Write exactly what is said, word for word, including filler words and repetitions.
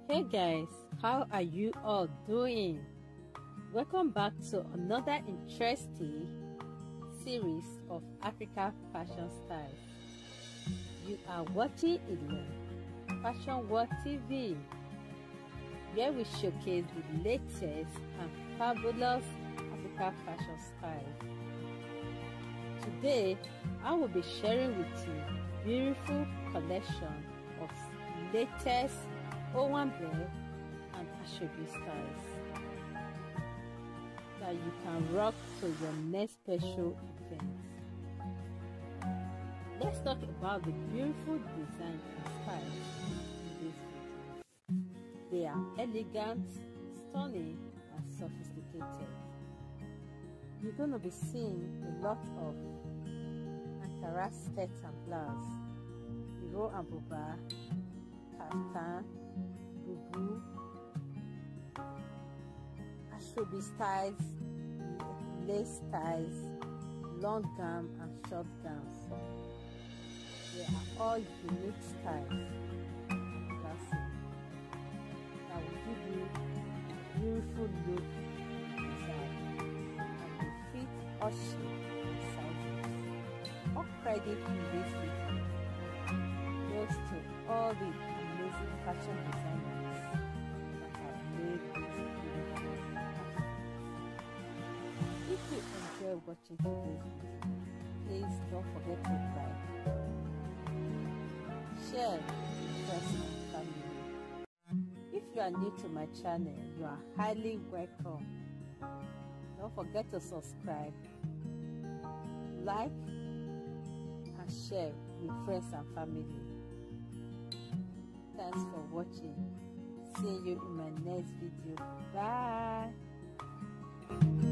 Hey guys, how are you all doing? Welcome back to another interesting series of Africa fashion styles. You are watching Ilen Fashion World T V, where we showcase the latest and fabulous Africa fashion styles. Today, I will be sharing with you beautiful collection of latest Owanbe and Asoebi styles that you can rock to your next special event. Let's talk about the beautiful design and styles in these videos. They are elegant, stunning, and sophisticated. You're going to be seeing a lot of Ankara Styles and Blouse, and buba, kaftan, boubou, Asoebi styles, lace styles, long gown and short gowns. They are all unique styles and classic that will give you a beautiful look inside, and they fit all shapes and sizes. All credit in this video goes to all the amazing fashion designers that have made this beautiful fashion. If you enjoy watching today's video, please don't forget to like, share with friends and family. If you are new to my channel, you are highly welcome. Don't forget to subscribe, like, and share with friends and family. Thanks for watching. See you in my next video. Bye.